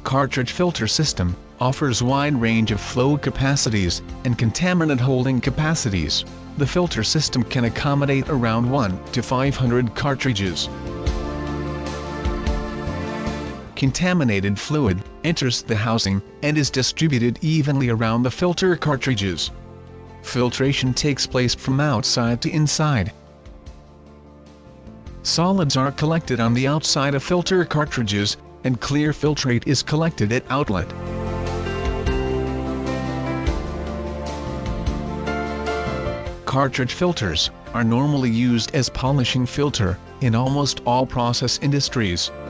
Cartridge filter system offers wide range of flow capacities and contaminant holding capacities. The filter system can accommodate around 1 to 500 cartridges. Contaminated fluid enters the housing and is distributed evenly around the filter cartridges. Filtration takes place from outside to inside. Solids are collected on the outside of filter cartridges, and clear filtrate is collected at outlet. Cartridge filters are normally used as polishing filter in almost all process industries.